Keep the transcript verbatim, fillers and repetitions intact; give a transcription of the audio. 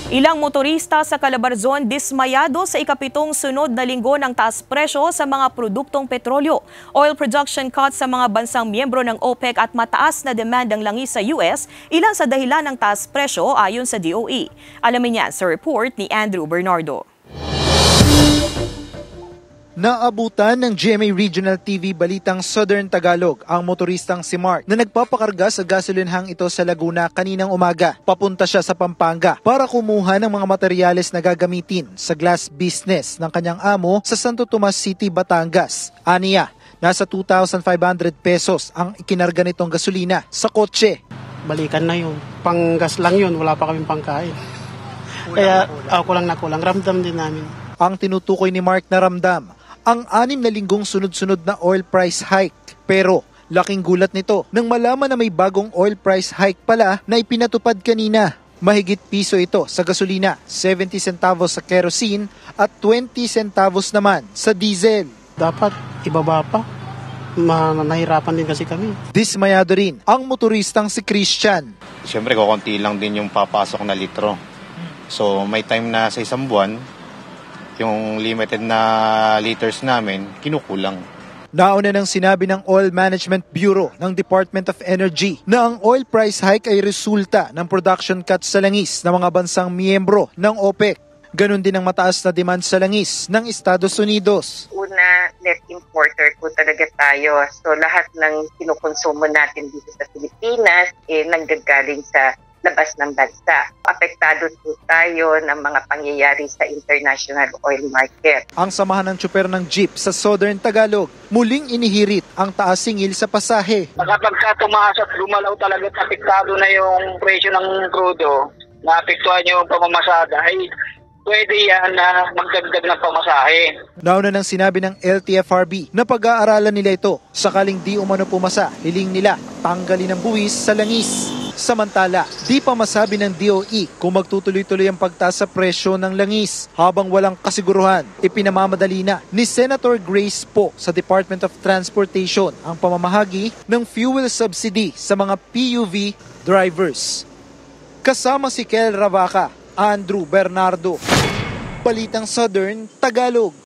Ilang motorista sa Calabarzon dismayado sa ikapitong sunod na linggo ng taas presyo sa mga produktong petrolyo. Oil production cuts sa mga bansang miyembro ng OPEC at mataas na demand ng langis sa U S, ilan sa dahilan ng taas presyo ayon sa D O E. Alamin niya sa report ni Andrew Bernardo. Naabutan ng G M A Regional T V Balitang Southern Tagalog ang motoristang si Mark na nagpapakarga sa gasolinhang ito sa Laguna kaninang umaga. Papunta siya sa Pampanga para kumuha ng mga materyales na gagamitin sa glass business ng kanyang amo sa Santo Tomas City, Batangas. Aniya, nasa two thousand five hundred pesos ang ikinarga nitong gasolina sa kotse. Balikan na yun. Panggas lang yun, wala pa kaming pangkain. Kaya uh, kulang na kulang, ramdam din namin. Ang tinutukoy ni Mark na ramdam, ang anim na linggong sunod-sunod na oil price hike. Pero laking gulat nito nang malaman na may bagong oil price hike pala na ipinatupad kanina. Mahigit piso ito sa gasolina, seventy centavos sa kerosene at twenty centavos naman sa diesel. Dapat ibaba pa. Ma nahirapan din kasi kami. Dismayado rin ang motoristang si Christian. Siyempre, kukunti lang din yung papasok na litro. So may time na sa isang buwan, yung limited na liters namin, kinukulang. Nauna nang sinabi ng Oil Management Bureau ng Department of Energy na ang oil price hike ay resulta ng production cuts sa langis ng mga bansang miyembro ng OPEC. Ganon din ang mataas na demand sa langis ng Estados Unidos. Una, net importer po talaga tayo. So lahat ng kinukonsumo natin dito sa Pilipinas, eh, nanggagaling sa labas ng bansa. Apektado po tayo ng mga pangyayari sa international oil market. Ang samahan ng tsuper ng jeep sa Southern Tagalog, muling inihirit ang taas singil sa pasahe. Kapag tumaas at lumalaw talaga at apektado na yung presyo ng krudo, naapektuhan yung pamamasada, ay pwede yan na magdagdag ng pamasahe. Nauna nang sinabi ng L T F R B na pag-aaralan nila ito. Sakaling di umano pumasa, hiling nila tanggalin ang buwis sa langis. Samantala, di pa masabi ng D O E kung magtutuloy-tuloy ang pagtaas sa presyo ng langis. Habang walang kasiguruhan, ipinamamadali na ni Senator Grace Poe sa Department of Transportation ang pamamahagi ng fuel subsidy sa mga P U V drivers. Kasama si Kel Ravaca, Andrew Bernardo, Balitang Southern Tagalog.